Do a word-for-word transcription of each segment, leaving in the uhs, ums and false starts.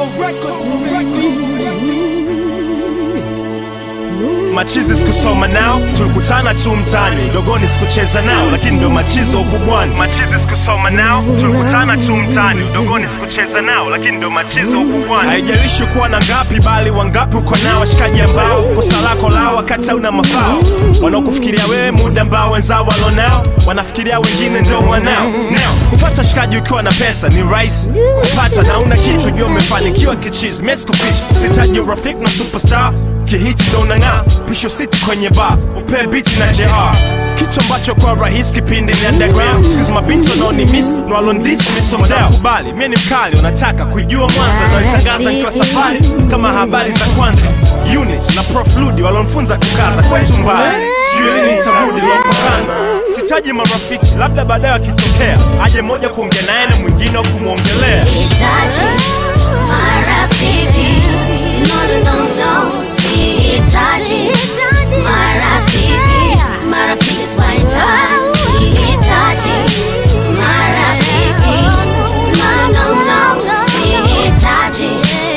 Tongwe Records. Machizi sikusoma nao, tulikutana tu mtani. Dogoni sikucheza nao, lakini ndo machizo ukubwani. Machizi sikusoma nao, tulikutana tu mtani. Dogoni sikucheza nao, lakini ndo machizo ukubwani. Haijalishi kuwa na ngapi, bali wangapi uko nao. Washikaji ambao kosa lako lao wakati hauna mafao, wanaokufikiria wewe muda ambao wenzao walonao, wanafikiria wengine ndo wanao. Now, kupata shikaji ukiwa na pesa ni rahisi kupata, na una kitu jua umefanikiwa kichizi. Mesi kuficha, sihitaji urafiki na superstar, kihiti ndo unang'aa. Pisho city kwenye bar, upe beach na J R. Kitu ambacho kwa rahisi kipindi ni underground. Excuse mabinti wanaoni miss, no alon dismiss o model. Kubali, mie ni mkali, unataka kuijua Mwanza. Na itangaza nikiwa safari, kama habari za kwanza. Unit na Prof Ludi walonfunza kukaza. Kwetu mbali, sijui lini nitarudi lopo kanza. Sihitaji marafiki, labda baadaye wakitokea aje moja kuongea naye na mwingine kumuongelea. Sihitaji marafiki, no no no, sihitaji marafiki, marafiki sihitaji. Sihitaji marafiki, no no no, sihitaji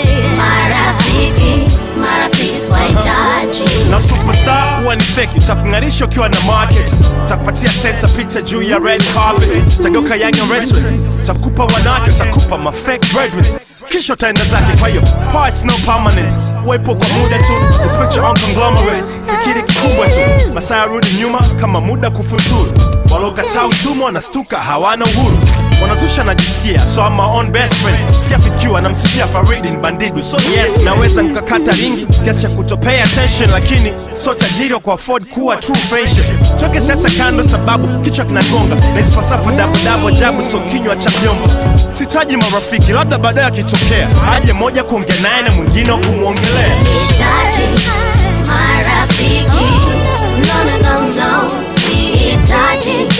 marafiki, marafiki sihitaji. Na superstar huwa ni fake, utakung'arisha ukiwa na market. Utakupatia center picture juu ya red carpet. Utageuka young and restless, utakupa wanawake, utakupa ma fake graduates. Kisha utaenda zake, kwa hiyo parts no permanent. Wepo kwa muda tu, respect your own conglomerate. Fikiri kikubwa tu, masaa rudi nyuma kama muda kufuturu. Walokataa utumwa wanastuka hawana uhuru. Wanazusha najisikia, so I'm my own best friend. Sikia Fid Q anamsifia Farid bandidu. So yes, naweza nkakata ringi kiasi cha kutopay attention, lakini so tajiri kwa afford kuwa true friendship. Toke sasa kando sababu kichwa kinagonga. Na hizi falsafa dabu dabu ajabu, so kinywa cha vyombo. Sihitaji marafiki, labda baadaye akitokea aje moja kuongea naye na mwingine kumuongelea. Sihitaji marafiki, no no no no, sihitaji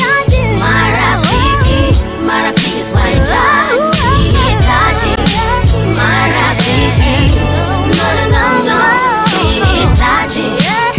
marafiki, marafiki sihitaji. Sihitaji marafiki, no no no, sihitaji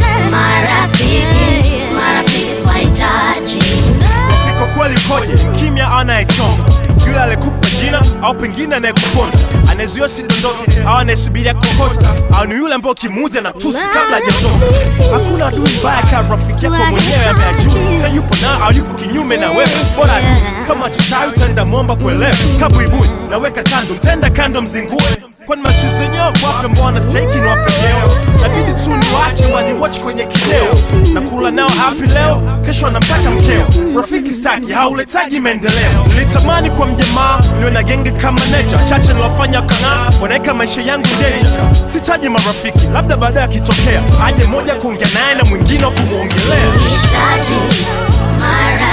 marafiki, marafiki sihitaji. Kwa kweli koje, kimya anayechonga. Yule alikupa jina, au pengine anayekuponda. Anayezuia sidondoke, au anayesubiria kokota. Au ni yule ambao kimuudhi na tusi kabla hajatoka. Hakuna adui mbaya kama rafiki yako mwenyewe ameajua. Na yupo na au yupo kinyume na wewe, bora tu. Kama chitawi utaenda mwomba kuelewa. Kabu ibuni, naweka kando, mtenda kando mzingue. Kwani mashuzi yenyewe kwa hapa ambao wanastahiki ni wapejeo. Nabidi tu ni wache wani watch kwenye kideo. Na kula nao happy leo, kesho anamtaka mkeo. Rafiki staki, hauletaji maendeleo. Nilitamani kwa mjamaa, niwe na genge kama nature. Chache nilofanya kang'aa, wanaeka maisha yangu danger. Sihitaji marafiki, labda baadaye akitokea aje moja kuongea naye na mwingine kumuongelea. Sihitaji marafiki.